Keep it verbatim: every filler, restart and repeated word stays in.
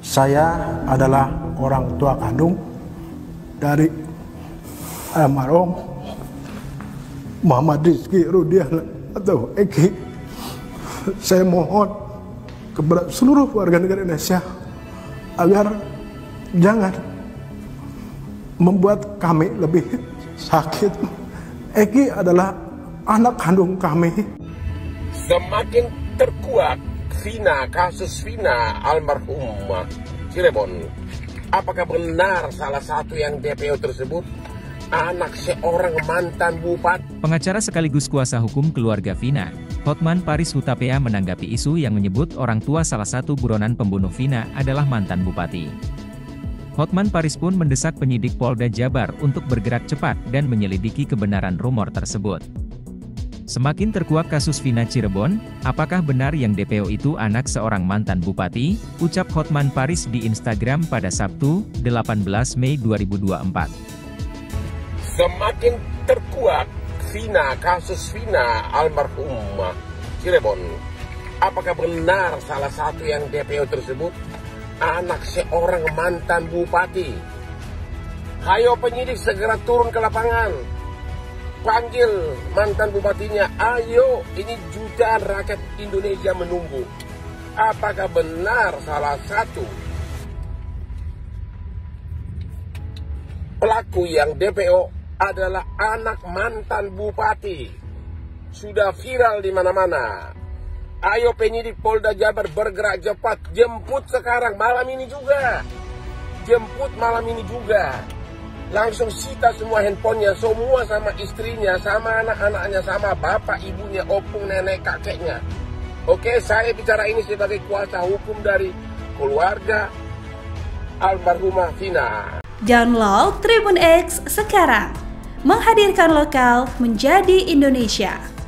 Saya adalah orang tua kandung dari almarhum Muhammad Rizky Rudiana atau Eki. Saya mohon kepada seluruh warga negara Indonesia agar jangan membuat kami lebih sakit. Eki adalah anak kandung kami. Semakin terkuat Vina, kasus Vina almarhumah Cirebon. Apakah benar salah satu yang D P O tersebut anak seorang mantan bupati? Pengacara sekaligus kuasa hukum keluarga Vina, Hotman Paris Hutapea, menanggapi isu yang menyebut orang tua salah satu buronan pembunuh Vina adalah mantan bupati. Hotman Paris pun mendesak penyidik Polda Jabar untuk bergerak cepat dan menyelidiki kebenaran rumor tersebut. Semakin terkuak kasus Vina Cirebon, apakah benar yang D P O itu anak seorang mantan bupati? Ucap Hotman Paris di Instagram pada Sabtu, delapan belas Mei dua ribu dua puluh empat. Semakin terkuat Vina, kasus Vina almarhumah Cirebon. Apakah benar salah satu yang D P O tersebut anak seorang mantan bupati? Hayo penyidik segera turun ke lapangan. Panggil mantan bupatinya, ayo, ini jutaan rakyat Indonesia menunggu. Apakah benar salah satu pelaku yang D P O adalah anak mantan bupati? Sudah viral di mana-mana. Ayo penyidik Polda Jabar bergerak cepat, jemput sekarang, malam ini juga. Jemput malam ini juga. Langsung sita semua handphonenya, semua sama istrinya, sama anak-anaknya, sama bapak, ibunya, opung, nenek, kakeknya. Oke, saya bicara ini sebagai kuasa hukum dari keluarga almarhumah Vina. Download Tribun X sekarang, menghadirkan lokal menjadi Indonesia.